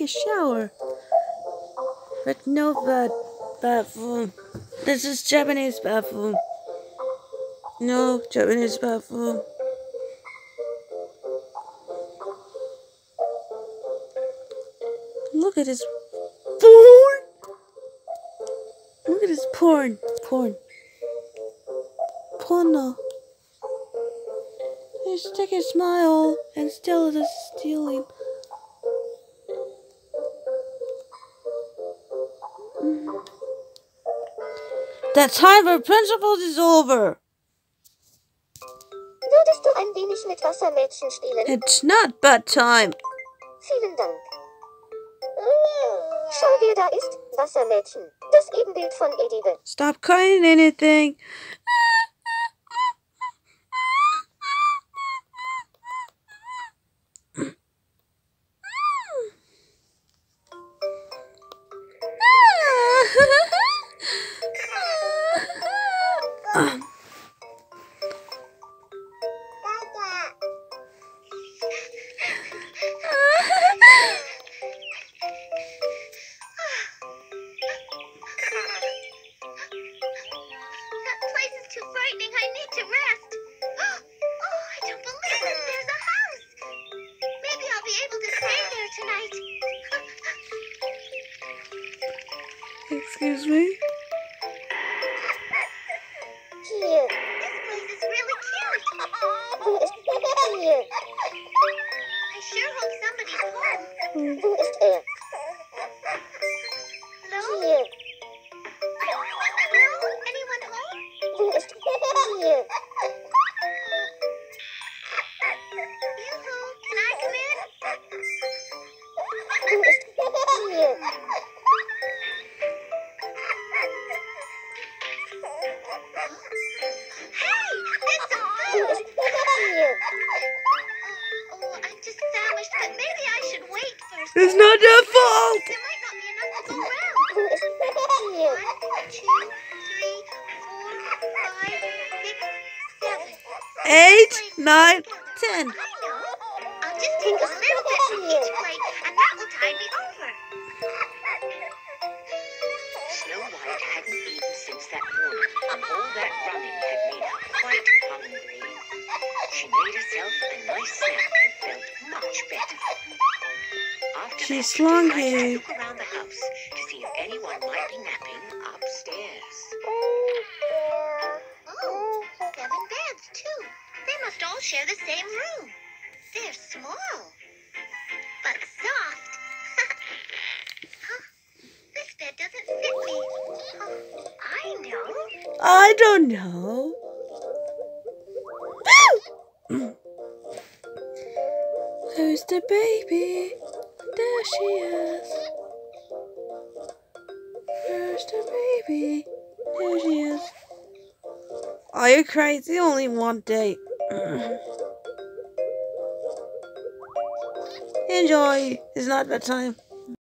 a shower. But no bathroom. This is Japanese bathroom. No Japanese bathroom. Look at this porn. Look at this porn. Porno. His stick a smile and still is stealing. The time for principles is over. Würdest du ein wenig mit Wassermädchen spielen? It's not bedtime. Vielen Dank. Schau, wer da ist. Wassermädchen. Das Ebenbild von Edibe. Stop crying anything. Excuse me? Here. This place is really cute. Wo ist hier? I sure hope somebody's home. Wo ist er? Hello? Hier. Hello? Anyone home? Wo ist hier? Yoo-hoo, can I come in? Wo ist hier? It's not your fault. There might not be enough to go around. 1, 2, 3, 4, 5, 6, 7. 8, 9, 10. I know. I'll just take a little bit from each plate, and that will tide me over. Snow White hadn't eaten since that morning, and all that running had made her quite hungry. She made herself a nice snack and felt much better. After She's that, long she decided hair. to look around the house to see if anyone might be napping upstairs. Oh, 7 beds, too. They must all share the same room. They're small, but soft. Huh? This bed doesn't fit me. Oh, I know. I don't know. Who's the baby? There she is. Where's the baby? There she is. Are you crazy? Only one day. Enjoy. It's not bedtime.